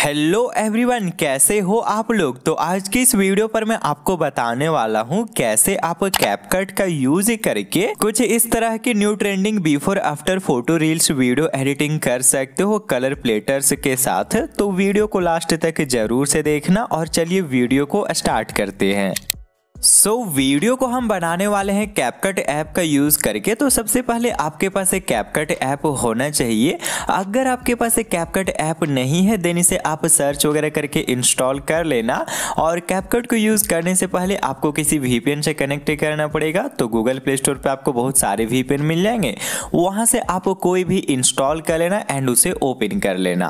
Hello everyone, कैसे हो आप लोग। तो आज की इस वीडियो पर मैं आपको बताने वाला हूं कैसे आप कैपकट का यूज करके कुछ इस तरह की new trending before after photo reels video editing कर सकते हो कलर प्लेटर्स के साथ। तो वीडियो को लास्ट तक जरूर से देखना और चलिए वीडियो को स्टार्ट करते हैं। वीडियो को हम बनाने वाले हैं कैपकट ऐप का यूज करके। तो सबसे पहले आपके पास एक कैपकट ऐप होना चाहिए। अगर आपके पास एक कैपकट ऐप नहीं है देन इसे आप सर्च वगैरह करके इंस्टॉल कर लेना। और कैपकट को यूज करने से पहले आपको किसी वीपीएन से कनेक्ट करना पड़ेगा। तो गूगल प्ले स्टोर पे आपको बहुत सारे वीपीएन मिल जाएंगे, वहां से आप कोई भी इंस्टॉल कर लेना एंड उसे ओपन कर लेना।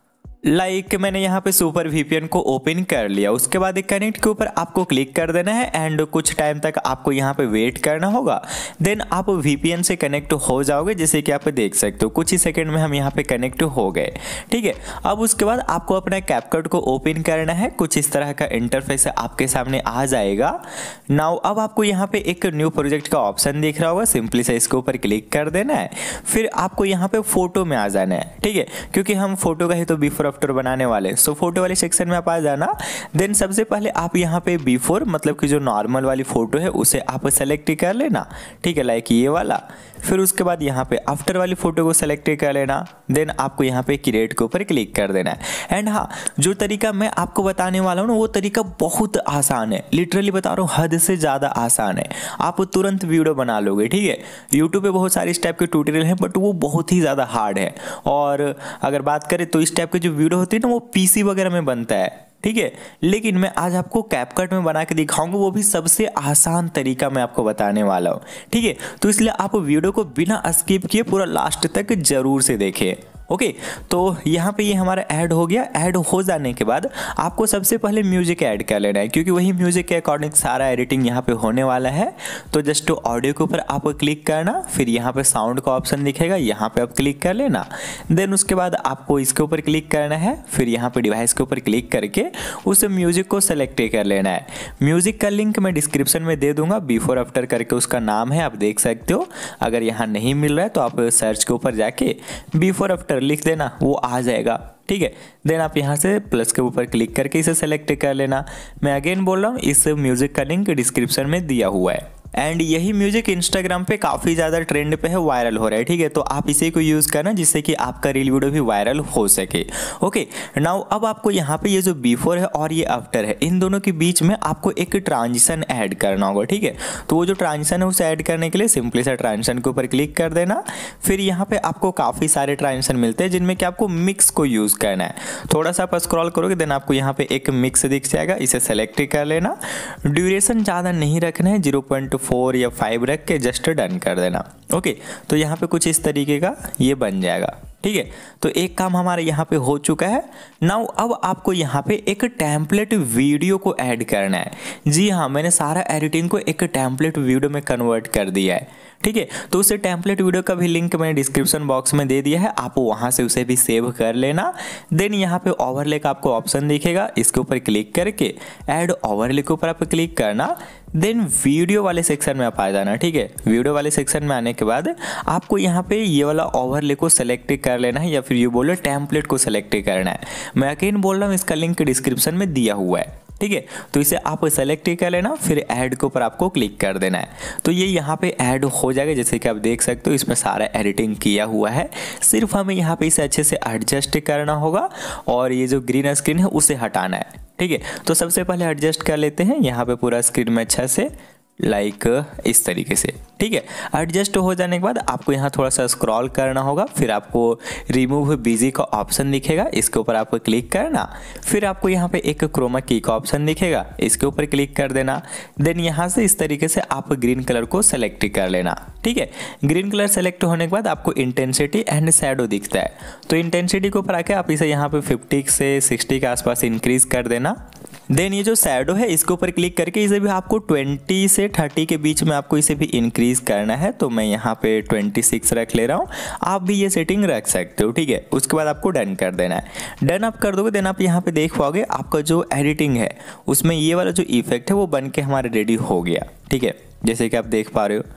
मैंने यहाँ पे सुपर वीपीएन को ओपन कर लिया। उसके बाद एक कनेक्ट के ऊपर आपको क्लिक कर देना है एंड कुछ टाइम तक आपको यहाँ पे वेट करना होगा। देन आप वीपीएन से कनेक्ट हो जाओगे, जैसे कि आप देख सकते हो कुछ ही सेकंड में हम यहाँ पे कनेक्ट हो गए। ठीक है, अब उसके बाद आपको अपना कैपकट को ओपन करना है। कुछ इस तरह का इंटरफेस आपके सामने आ जाएगा। नाउ अब आपको यहाँ पे एक न्यू प्रोजेक्ट का ऑप्शन दिख रहा होगा, सिंपली से इसके ऊपर क्लिक कर देना है। फिर आपको यहाँ पे फोटो में आ जाना है। ठीक है, क्योंकि हम फोटो का ही तो बिफोर आफ्टर बनाने वाले। सो फोटो वाले सेक्शन में आप आ जाना। देन सबसे पहले आप यहाँ पे बिफोर मतलब कि जो नॉर्मल वाली फोटो है उसे आप सेलेक्ट कर लेना। ठीक है, लाइक ये वाला। फिर उसके बाद यहाँ पे आफ्टर वाली फोटो को सेलेक्ट कर लेना। देन आपको यहाँ पे क्रिएट के ऊपर क्लिक कर देना है। एंड हाँ, जो तरीका मैं आपको बताने वाला हूँ ना वो तरीका बहुत आसान है। लिटरली बता रहा हूँ, हद से ज़्यादा आसान है। आप तुरंत वीडियो बना लोगे। ठीक है, यूट्यूब पे बहुत सारे इस टाइप के ट्यूटोरियल हैं बट वो बहुत ही ज़्यादा हार्ड है। और अगर बात करें तो इस टाइप के जो वीडियो होती है ना वो पीसी वगैरह में बनता है। ठीक है, लेकिन मैं आज आपको कैपकट में बना के दिखाऊंगा, वो भी सबसे आसान तरीका मैं आपको बताने वाला हूँ। ठीक है, तो इसलिए आप वीडियो को बिना स्किप किए पूरा लास्ट तक जरूर से देखें। ओके, तो यहाँ पे ये हमारा ऐड हो गया। ऐड हो जाने के बाद आपको सबसे पहले म्यूजिक ऐड कर लेना है, क्योंकि वही म्यूजिक के अकॉर्डिंग सारा एडिटिंग यहाँ पे होने वाला है। तो जस्ट ऑडियो के ऊपर आप क्लिक करना, फिर यहाँ पे साउंड का ऑप्शन दिखेगा, यहाँ पे आप क्लिक कर लेना। देन उसके बाद आपको इसके ऊपर क्लिक करना है। फिर यहाँ पे डिवाइस के ऊपर क्लिक करके उस म्यूजिक को सेलेक्ट कर लेना है। म्यूजिक का लिंक मैं डिस्क्रिप्शन में दे दूंगा, बिफोर आफ्टर करके उसका नाम है, आप देख सकते हो। अगर यहाँ नहीं मिल रहा है तो आप सर्च के ऊपर जाके बिफोर आफ्टर लिख देना, वो आ जाएगा। ठीक है, देन आप यहाँ से प्लस के ऊपर क्लिक करके इसे सेलेक्ट कर लेना। मैं अगेन बोल रहा हूँ, इस म्यूजिक का लिंक डिस्क्रिप्शन में दिया हुआ है। एंड यही म्यूजिक इंस्टाग्राम पे काफ़ी ज़्यादा ट्रेंड पे है, वायरल हो रहा है। ठीक है, तो आप इसी को यूज़ करना जिससे कि आपका रील वीडियो भी वायरल हो सके। ओके, नाउ अब आपको यहाँ पे ये जो बिफोर है और ये आफ्टर है, इन दोनों के बीच में आपको एक ट्रांजिशन ऐड करना होगा। ठीक है, तो वो जो ट्रांजिशन है उसे ऐड करने के लिए सिंपली सा ट्रांजिशन के ऊपर क्लिक कर देना। फिर यहाँ पे आपको काफ़ी सारे ट्रांजिशन मिलते हैं जिनमें कि आपको मिक्स को यूज़ करना है। थोड़ा सा आप स्क्रॉल करोगे देन आपको यहाँ पे एक मिक्स दिख जाएगा, इसे सेलेक्ट कर लेना। ड्यूरेशन ज़्यादा नहीं रखना है, 0.4 या 5 रख के जस्ट डन कर देना। ओके, तो यहाँ पे कुछ इस तरीके का ये बन जाएगा। ठीक है, तो एक काम हमारे यहाँ पे हो चुका है। नाउ अब आपको यहाँ पे एक टेम्पलेट वीडियो को ऐड करना है। जी हाँ, मैंने सारा एडिटिंग को एक टेम्पलेट वीडियो में कन्वर्ट कर दिया है। ठीक है, तो उसे टेम्पलेट वीडियो का भी लिंक मैंने डिस्क्रिप्शन बॉक्स में दे दिया है, आप वहाँ से उसे भी सेव कर लेना। देन यहाँ पे ओवरले का आपको ऑप्शन दिखेगा, इसके ऊपर क्लिक करके ऐड ओवरले के ऊपर आप क्लिक करना। देन वीडियो वाले सेक्शन में आप आ जाना। ठीक है, वीडियो वाले सेक्शन में आने के बाद आपको यहाँ पे ये वाला ओवरले को सेलेक्ट कर लेना है, या फिर ये बोलो टेम्पलेट को सेलेक्ट करना है। मैं अगेन बोल रहा हूँ, इसका लिंक डिस्क्रिप्शन में दिया हुआ है। ठीक है, तो इसे आप सेलेक्ट कर लेना, फिर ऐड के ऊपर आपको क्लिक कर देना है। तो ये यहाँ पे ऐड हो जाएगा, जैसे कि आप देख सकते हो इसमें सारा एडिटिंग किया हुआ है। सिर्फ हमें यहाँ पे इसे अच्छे से एडजस्ट करना होगा और ये जो ग्रीन स्क्रीन है उसे हटाना है। ठीक है, तो सबसे पहले एडजस्ट कर लेते हैं यहाँ पे पूरा स्क्रीन में अच्छा से, लाइक इस तरीके से। ठीक है, एडजस्ट हो जाने के बाद आपको यहाँ थोड़ा सा स्क्रॉल करना होगा। फिर आपको रिमूव बीजी का ऑप्शन दिखेगा, इसके ऊपर आपको क्लिक करना। फिर आपको यहाँ पे एक क्रोमा की का ऑप्शन दिखेगा, इसके ऊपर क्लिक कर देना। देन यहाँ से इस तरीके से आप ग्रीन कलर को सेलेक्ट कर लेना। ठीक है, ग्रीन कलर सेलेक्ट होने के बाद आपको इंटेंसिटी एंड शैडो दिखता है, तो इंटेंसिटी के ऊपर आके आप इसे यहाँ पे 50 से 60 के आसपास इंक्रीज कर देना। देन ये जो शैडो है इसके ऊपर क्लिक करके इसे भी आपको 20 से 30 के बीच में आपको इसे भी इंक्रीज करना है। तो मैं यहाँ पे 26 रख ले रहा हूँ, आप भी ये सेटिंग रख सकते हो। ठीक है, उसके बाद आपको डन कर देना है। डन आप कर दोगे देन आप यहाँ पे देख पाओगे आपका जो एडिटिंग है उसमें ये वाला जो इफेक्ट है वो बन के हमारे रेडी हो गया। ठीक है, जैसे कि आप देख पा रहे हो।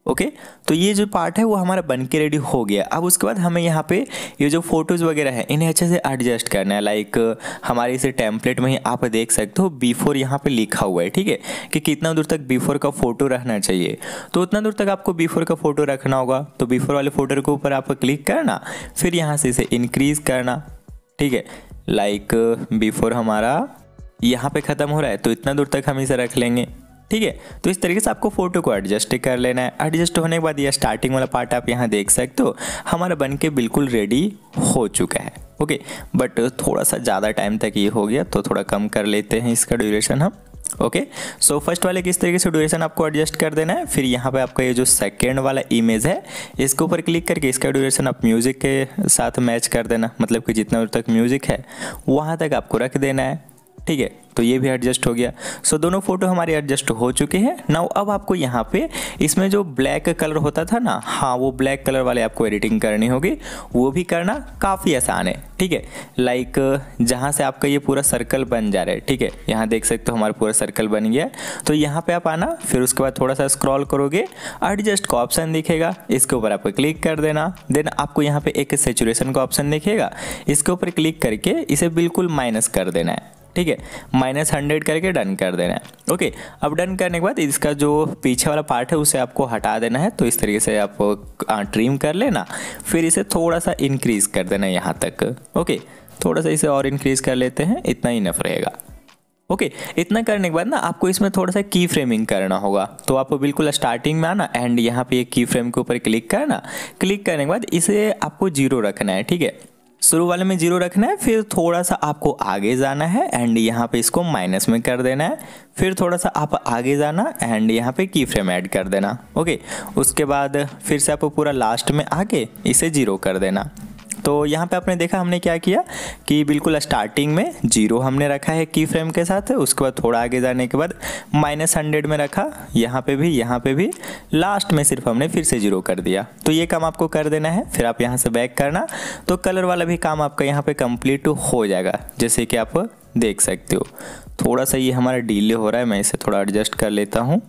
ओके तो ये जो पार्ट है वो हमारा बन के रेडी हो गया। अब उसके बाद हमें यहाँ पे ये जो फोटोज़ वगैरह है इन्हें अच्छे से एडजस्ट करना है। लाइक हमारे इसे टेम्पलेट में ही आप देख सकते हो बिफोर यहाँ पे लिखा हुआ है, ठीक है, कि कितना दूर तक बिफोर का फोटो रखना चाहिए। तो उतना दूर तक आपको बिफोर का फोटो रखना होगा। तो बिफोर वाले फोटो के ऊपर आप क्लिक करना, फिर यहाँ से इसे इंक्रीज करना, ठीक है। लाइक बिफोर हमारा यहाँ पे ख़त्म हो रहा है तो इतना दूर तक हम इसे रख लेंगे, ठीक है। तो इस तरीके से आपको फोटो को एडजस्ट कर लेना है। एडजस्ट होने के बाद ये स्टार्टिंग वाला पार्ट आप यहाँ देख सकते हो हमारा बन के बिल्कुल रेडी हो चुका है। ओके बट थोड़ा सा ज़्यादा टाइम तक ये हो गया तो थोड़ा कम कर लेते हैं इसका ड्यूरेशन हम। ओके सो फर्स्ट वाले किस तरीके से ड्यूरेशन आपको एडजस्ट कर देना है। फिर यहाँ पे आपका ये जो सेकेंड वाला इमेज है इसके ऊपर क्लिक करके इसका ड्यूरेशन आप म्यूज़िक के साथ मैच कर देना, मतलब कि जितना दूर तक म्यूज़िक है वहाँ तक आपको रख देना है, ठीक है। तो ये भी एडजस्ट हो गया। सो दोनों फोटो हमारे एडजस्ट हो चुके हैं। नाउ अब आपको यहाँ पे इसमें जो ब्लैक कलर होता था ना, हाँ वो ब्लैक कलर वाले आपको एडिटिंग करनी होगी, वो भी करना काफ़ी आसान है, ठीक है। लाइक जहाँ से आपका ये पूरा सर्कल बन जा रहा है, ठीक है, यहाँ देख सकते हो हमारा पूरा सर्कल बन गया। तो यहाँ पे आप आना, फिर उसके बाद थोड़ा सा स्क्रॉल करोगे, एडजस्ट का ऑप्शन दिखेगा, इसके ऊपर आपको क्लिक कर देना। देन आपको यहाँ पे एक सैचुरेशन का ऑप्शन दिखेगा, इसके ऊपर क्लिक करके इसे बिल्कुल माइनस कर देना है, ठीक है, -100 करके डन कर देना है। ओके अब डन करने के बाद इसका जो पीछे वाला पार्ट है उसे आपको हटा देना है। तो इस तरीके से आप ट्रिम कर लेना, फिर इसे थोड़ा सा इंक्रीज कर देना यहाँ तक। ओके थोड़ा सा इसे और इंक्रीज कर लेते हैं, इतना ही इनफ रहेगा। ओके इतना करने के बाद ना आपको इसमें थोड़ा सा की फ्रेमिंग करना होगा। तो आप बिल्कुल स्टार्टिंग में आना एंड यहाँ पे एक की फ्रेम के ऊपर क्लिक करना। क्लिक करने के बाद इसे आपको 0 रखना है, ठीक है, शुरू वाले में 0 रखना है। फिर थोड़ा सा आपको आगे जाना है एंड यहाँ पे इसको माइनस में कर देना है। फिर थोड़ा सा आप आगे जाना एंड यहाँ पे की फ्रेम ऐड कर देना। ओके उसके बाद फिर से आप पूरा लास्ट में आके इसे 0 कर देना। तो यहाँ पे आपने देखा हमने क्या किया कि बिल्कुल स्टार्टिंग में 0 हमने रखा है की फ्रेम के साथ, उसके बाद थोड़ा आगे जाने के बाद -100 में रखा, यहाँ पे भी, लास्ट में सिर्फ हमने फिर से 0 कर दिया। तो ये काम आपको कर देना है। फिर आप यहाँ से बैक करना तो कलर वाला भी काम आपका यहाँ पे कंप्लीट हो जाएगा, जैसे कि आप देख सकते हो। थोड़ा सा ये हमारा डिले हो रहा है, मैं इसे थोड़ा एडजस्ट कर लेता हूँ।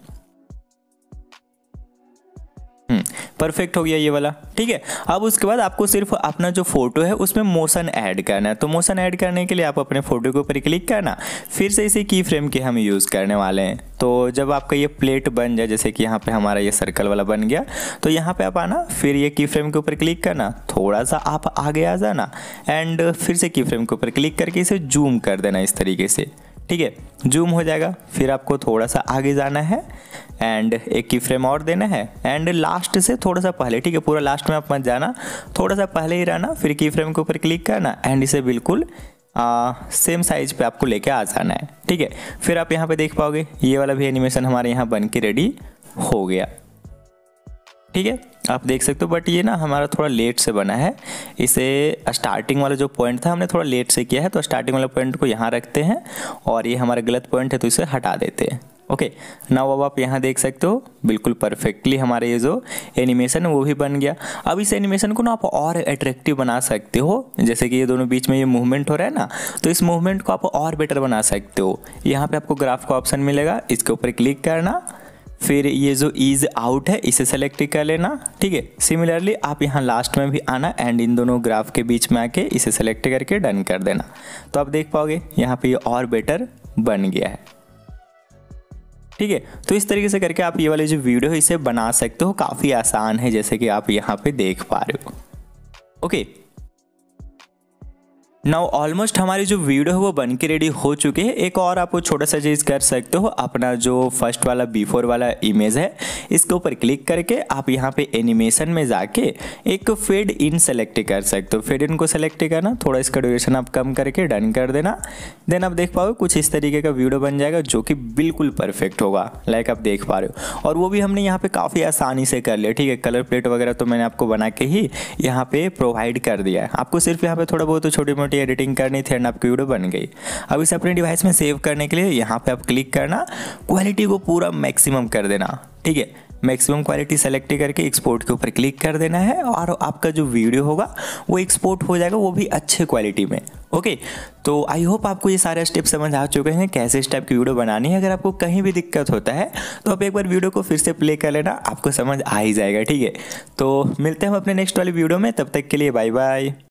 परफेक्ट हो गया ये वाला, ठीक है। अब उसके बाद आपको सिर्फ अपना जो फोटो है उसमें मोशन ऐड करना है। तो मोशन ऐड करने के लिए आप अपने फोटो के ऊपर क्लिक करना, फिर से इसी की फ्रेम के हम यूज़ करने वाले हैं। तो जब आपका ये प्लेट बन जाए, जैसे कि यहाँ पे हमारा ये सर्कल वाला बन गया, तो यहाँ पे आप आना, फिर ये की फ्रेम के ऊपर क्लिक करना, थोड़ा सा आप आगे आ जाना एंड फिर से की फ्रेम के ऊपर क्लिक करके इसे जूम कर देना इस तरीके से, ठीक है, जूम हो जाएगा। फिर आपको थोड़ा सा आगे जाना है एंड एक की फ्रेम और देना है एंड लास्ट से थोड़ा सा पहले, ठीक है, पूरा लास्ट में आप मत जाना, थोड़ा सा पहले ही रहना। फिर की फ्रेम के ऊपर क्लिक करना एंड इसे बिल्कुल सेम साइज पे आपको लेके आ जाना है, ठीक है। फिर आप यहाँ पे देख पाओगे ये वाला भी एनिमेशन हमारे यहाँ बन के रेडी हो गया, ठीक है, आप देख सकते हो। बट ये ना हमारा थोड़ा लेट से बना है, इसे स्टार्टिंग वाला जो पॉइंट था हमने थोड़ा लेट से किया है, तो स्टार्टिंग वाला पॉइंट को यहाँ रखते हैं और ये हमारा गलत पॉइंट है तो इसे हटा देते हैं। ओके नाउ अब आप यहाँ देख सकते हो बिल्कुल परफेक्टली हमारे ये जो एनिमेशन है वो भी बन गया। अब इस एनिमेशन को ना आप और अट्रैक्टिव बना सकते हो, जैसे कि ये दोनों बीच में ये मूवमेंट हो रहा है ना, तो इस मूवमेंट को आप और बेटर बना सकते हो। यहाँ पे आपको ग्राफ का ऑप्शन मिलेगा, इसके ऊपर क्लिक करना, फिर ये जो ईज आउट है इसे सेलेक्ट कर लेना, ठीक है। सिमिलरली आप यहाँ लास्ट में भी आना एंड इन दोनों ग्राफ के बीच में आके इसे सेलेक्ट करके डन कर देना। तो आप देख पाओगे यहाँ पे ये और बेटर बन गया है, ठीक है। तो इस तरीके से करके आप ये वाले जो वीडियो है इसे बना सकते हो, काफ़ी आसान है जैसे कि आप यहाँ पे देख पा रहे हो। ओके नाउ ऑलमोस्ट हमारी जो वीडियो है वो बन के रेडी हो चुके हैं। एक और आप छोटा सा चीज़ कर सकते हो, अपना जो फर्स्ट वाला बिफोर वाला इमेज है इसके ऊपर क्लिक करके आप यहाँ पे एनिमेशन में जाके एक फेड इन सेलेक्ट कर सकते हो। फेड इन को सेलेक्ट करना, थोड़ा इसका ड्यूरेशन आप कम करके डन कर देना। देन आप देख पाओगे कुछ इस तरीके का वीडियो बन जाएगा जो कि बिल्कुल परफेक्ट होगा, लाइक आप देख पा रहे हो। और वो भी हमने यहाँ पे काफ़ी आसानी से कर लिया, ठीक है। कलर प्लेट वगैरह तो मैंने आपको बना के ही यहाँ पे प्रोवाइड कर दिया है, आपको सिर्फ यहाँ पे थोड़ा बहुत छोटी मोटी एडिटिंग करनी थी एंड आपकी वीडियो बन गई। अब इसे अपने डिवाइस में सेव करने के लिए यहाँ पे आप क्लिक करना, क्वालिटी को पूरा मैक्सिमम कर देना, ठीक है। मैक्सिमम क्वालिटी सेलेक्ट करके एक्सपोर्ट के ऊपर क्लिक कर देना है और आपका जो वीडियो होगा वो एक्सपोर्ट हो जाएगा, वो भी अच्छे क्वालिटी में। ओके, तो आई होप आपको ये सारे स्टेप समझ आ चुके हैं कैसे इस टाइप की वीडियो बनानी है। अगर आपको कहीं भी दिक्कत होता है तो आप एक बार वीडियो को फिर से प्ले कर लेना, आपको समझ आ ही जाएगा। ठीक है, तो मिलते हैं हम अपने नेक्स्ट वाली वीडियो में, तब तक के लिए बाय बाय।